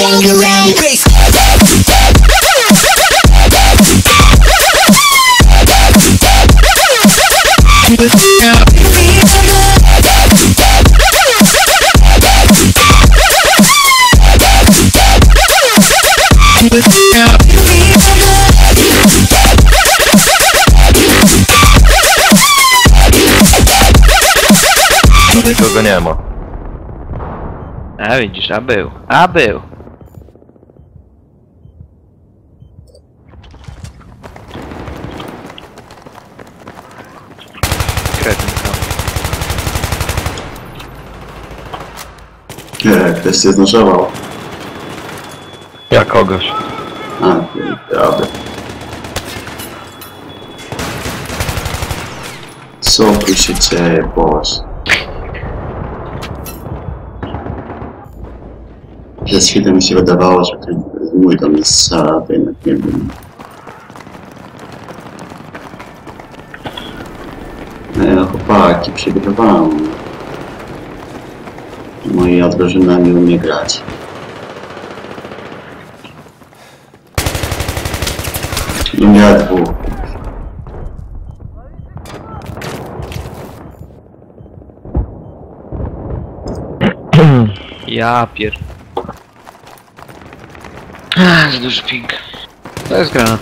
bangarang. Bass. Nikogo nie ma. A widzisz, a był. A był. Kretyn tam. Nie, ktoś się znoszował. Ja kogoś. A, prawda. Co tu się dzieje, boss? Przez chwilę mi się wydawało, że ten mój dom jest sala, to jednak nie wiem. No chłopaki, przygotowałem. Moja drużyna nie umie grać. Nie miała dwóch. Ja pier... Za duży ping. To jest gra.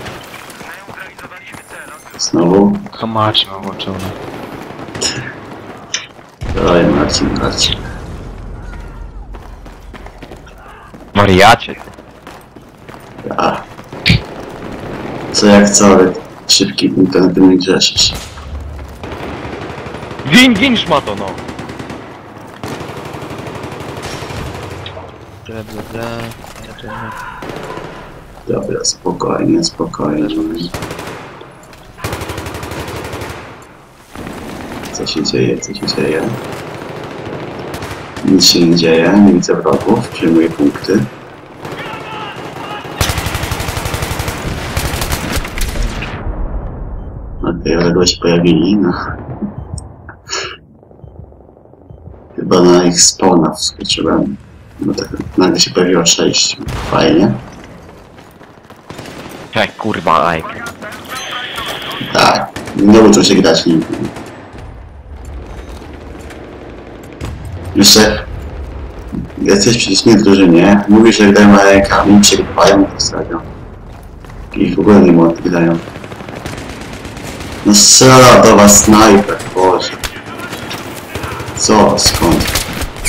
Znowu? Hamacie mam włączone. Dawaj Marcin, Marcin. Wariacie. Ja. Co jak cały szybki internetem nie grzeszysz. Gin szmato, no! Dobra, spokojnie, spokojnie. Co się dzieje, co się dzieje? Nic się nie dzieje, nie widzę wrogów, przyjmuję punkty. Okej, ale się pojawili, no. Chyba na ich spawna wskoczyłem. No tak nagle się pojawiło 6. Fajnie. Jak kurwa, aj. Tak, nie uczył się grać nigdy. Jeszcze jesteś przecież nie w drużynie, mówisz, że grają rękami, przegrywają to stadion. I w ogóle nie młody grają. No strzela do was snajper, Boże. Co? Skąd?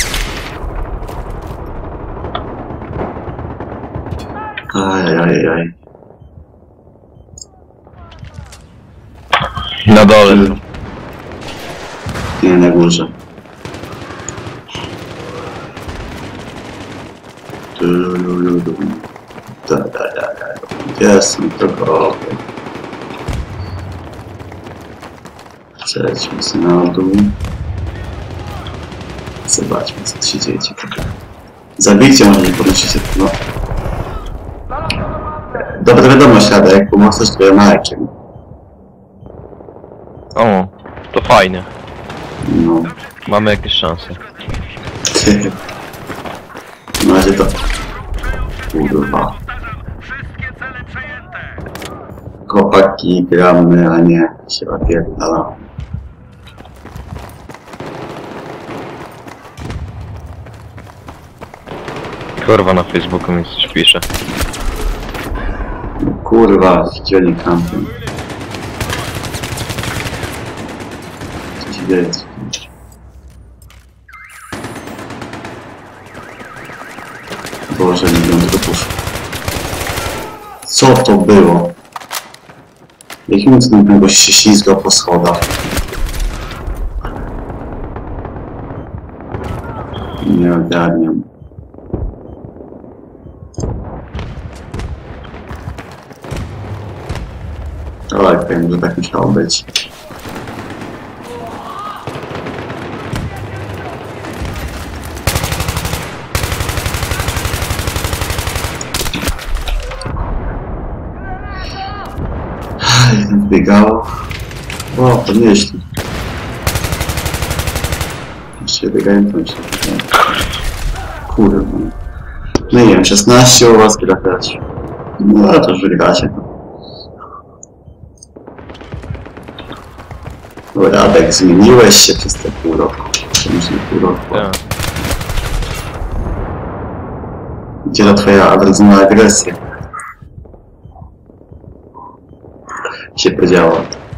Ajajajaj. Na dole. Nie, na górze. Gdzie są to goły? Przejdźmy sobie na dół. Zobaczmy, co się dzieje. Zabijcie, może nie podnosicie. No. Dobra wiadomość, Radek, pomożesz twoim Markiem. O, to fajnie. No. Mamy jakieś szanse. Na razie to... Kurwa. Chłopaki, gramy, a nie się opierdala. Kurwa, na Facebooku mi coś pisze. Kurwa, gdzie oni kampią? Co się dzieje? Boże, nie wiem tego puszczę. Co to było? Jakim cudem gość się ślizgał po schodach? Nie ogarniam. Ale wiem, że tak musiało być. Jeden wbiegał. O, podnieśli. Jeszcze biegają, to się biegają. Kurwa. No nie wiem, 16 u was gra też. No ale to już wygracie. Dobra, Radek, zmieniłeś się przez te pół roku. Myślę, pół roku. Tak. Gdzie ta twoja wrodzona agresja? Się podziała.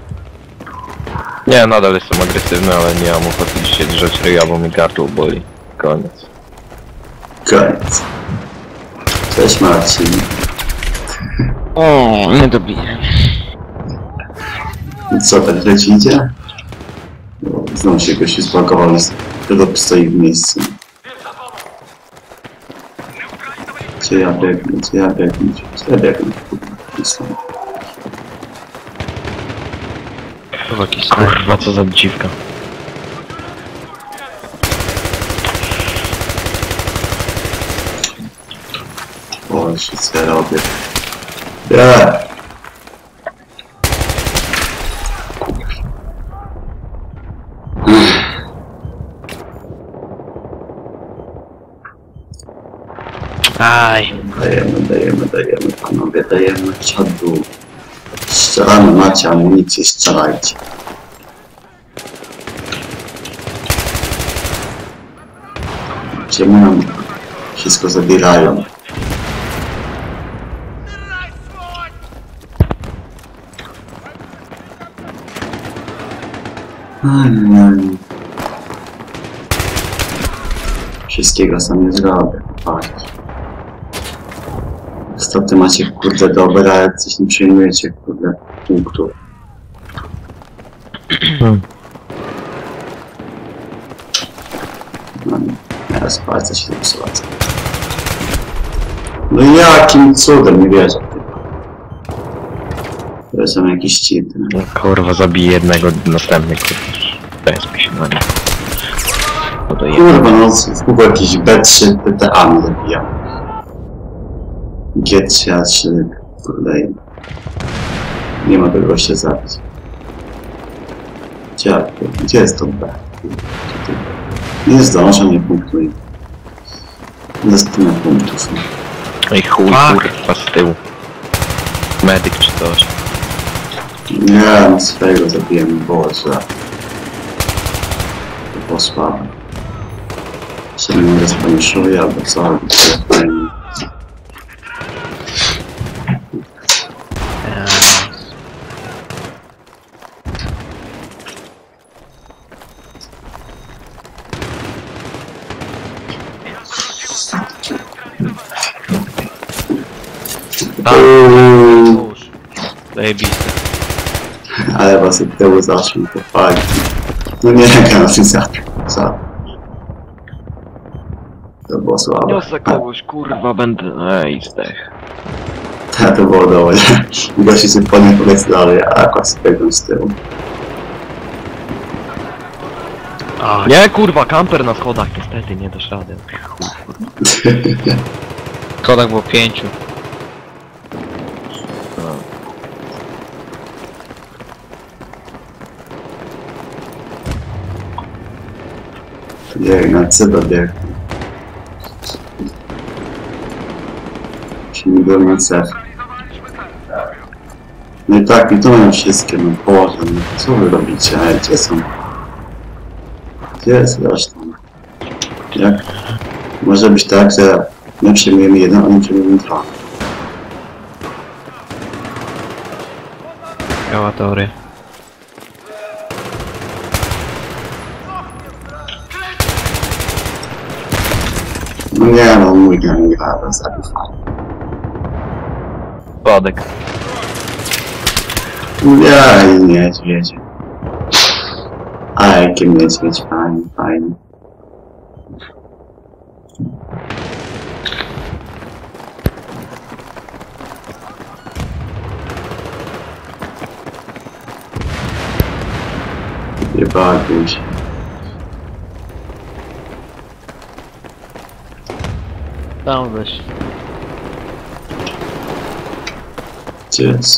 Nie, nadal jestem agresywny, ale nie mam ochoty się drzeć ryja, bo mi gardło boli. Koniec. Koniec. Cześć Marcin. O, nie dobiję. I co, tak źle ci idzie? No, znowu się gości zblokował i stoi w miejscu. Gdzie ja biegnę, gdzie ja biegnę, gdzie ja biegnę? To jakiś snajper. Kurwa, co za dziwka. Boże, co ja robię? Nie! Aj. Dajemy, panowie, dajemy czadu. Strzelamy, macie amunicję, strzelajcie. Czemu nam wszystko zabierają? Wszystkiego sam nie zrobię, patrz. Stopy macie kurde dobre, ale coś nie przyjmujecie kurde punktów. No nie, teraz palce się zepsuła. No jakim cudem, nie wierzę. To są jakieś cheaty. No, kurwa, zabiję jednego, następny kurwa. Bez mi się na nie. No to Kurwa, no w kółko jakiś B3 PTA mi zabijam. G3, A3, kurde. Nie ma tego gościa zabić. Gdzie jest to B? Nie zdążę, nie punktuję. Dostanę punktów. Ej chuj, Fuck. kurwa, z tyłu. Medyk czy coś. Nie, no swojego zabiłem, Boże. To było słabe. Się nie mogę spaniszuję, albo co, albo to fajnie. Już. Zajebiste. Ale was od tyłu zaszło, to fajnie. No nie, kanał się zabił. Co? To było słabe. Niosę kogoś, kurwa, będę... Ej, zdech. To było dobre. Gości się po nim powiedz dalej, a akurat biegłem z tyłu. A, Nie, kurwa, kamper na schodach, niestety, nie dasz rady. Chuj, kurwa. w kodach było 5. Bieg na cyba bieg. Się nie byłem na cef. No i tak, i to mają wszystkie, no Boże, no co wy robicie? Ej, gdzie są? Gdzie jest reszta? Jak? Może być tak, że my przyjmujemy jeden, a oni przyjmujemy dwa. Eskałatory. No nie, no mój gang gra, to zabił fajnie. Spadek. Nie, niedźwiedzie. A jakie niedźwiedź, fajnie, fajnie. Nie baguj się. Tam weź. Gdzie są?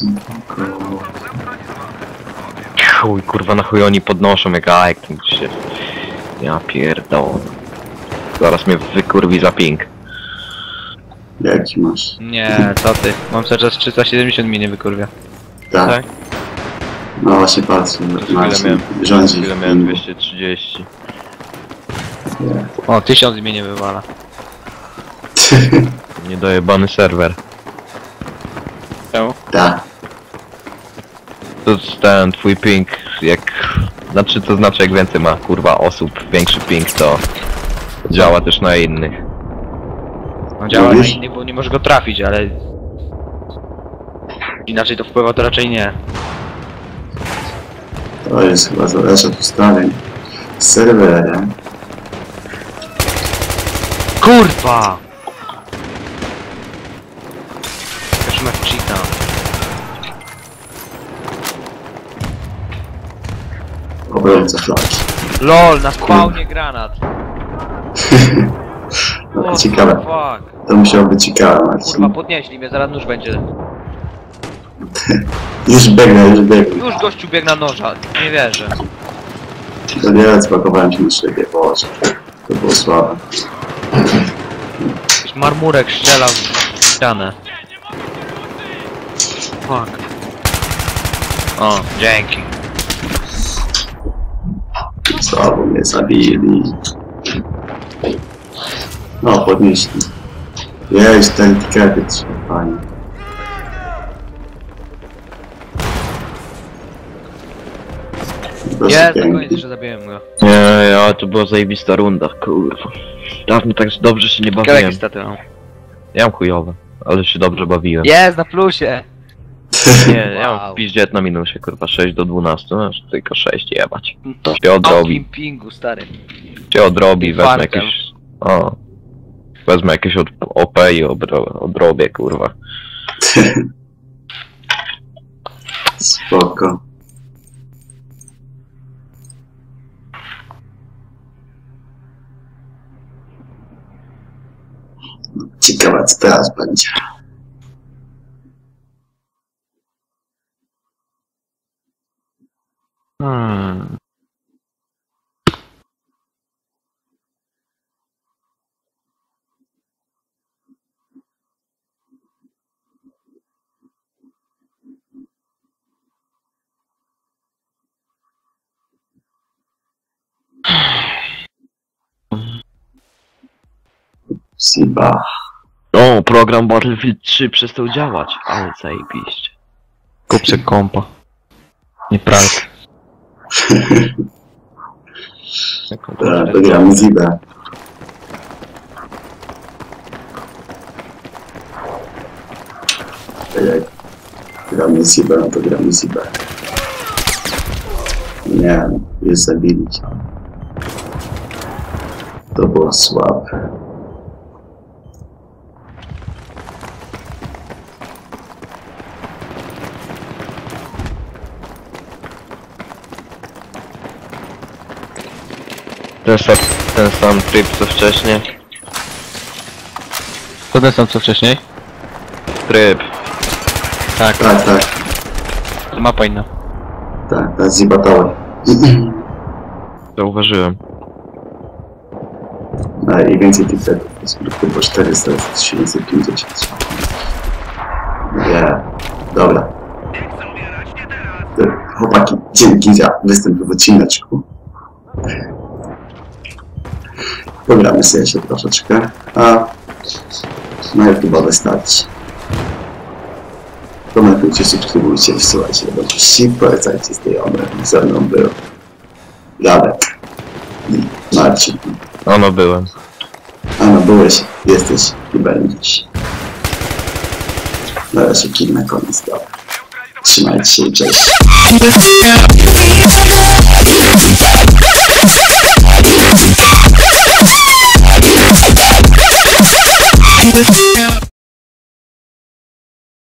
Chuj, kurwa, na chuj oni podnoszą jak ajek, tam się... Ja pierdolę. Zaraz mnie wykurwi za ping. Jaki masz? Nie, co ty? Mam cały czas 370 mini wykurwia. Tak. Tak? No właśnie patrzę, Marcin rządzi. Chwilę miałem 230. Nie. O, 1000 mnie nie wywala. Niedojebany serwer. Czemu? Tak. To jest ten twój ping, jak... Znaczy to znaczy jak więcej ma kurwa osób, większy ping to działa też na innych. No działa na Mówisz? innych, bo nie może go trafić, ale... Inaczej to wpływa, to raczej nie. To jest chyba zależy od ustawień serwera. Kurwa! Już ma cheata. Obrońca flaki. LOL, na spawnie granat. No to O, ciekawe. fuck. To musiało być ciekawe, Kurwa, Marcin. podnieśli mnie, zaraz nóż będzie. Już biegnę, już biegnę. Już gościu biegł na noża, nie wierzę. To nie, spakowałem się na szybie, Boże. To było słabe. Jakiś marmurek strzelał w ścianę. Fuck. O, dzięki. Słabo mnie zabili. No, podnieśli. Jeźdź, ten etykiety trzeba, fajnie. Proszę Jest, na pięknie. koniec jeszcze zabiłem go. Nie, to była zajebista runda, kurwa. Dawno tak dobrze się nie bawiłem. Keleki staty mam. Ja mam chujowe, ale się dobrze bawiłem. Jest, na plusie! Nie, ja mam Wow. w piździe na minusie, kurwa, 6 do 12, no tylko 6 jebać. To Się odrobi, Kim pingu, stary. się odrobi, wezmę Fartem. jakieś... O. Wezmę jakieś OP i odrobię, kurwa. Spoko. Ciekawe co teraz będzie. Siba. O, program Battlefield 3 przestał działać, ale zajebiście. Kup se kompa. Nie pralkę. To gramy Zibę. Jak gramy Zibę, no to gramy Zibę. Nie, już zabili cię. To było słabe. Ten sam tryb co wcześniej. To ten sam co wcześniej? Tryb. Tak, Tak, tak, mapa inna. tak, ta Ziba Tower. Zauważyłem. No i więcej tych setów, jest tylko 400, 750. Nie, dobra. Chłopaki, dzięki za występ w odcineczku. Pogramy sobie jeszcze troszeczkę, a na YouTube wystarczy. Komentujcie, subskrybujcie, wsyłajcie do gości, polecajcie znajomy. Ze mną był Radek i Marcin. Ono byłem. Ano, byłeś, jesteś i będziesz. Na razie kill na koniec, dobra. Trzymajcie się i cześć.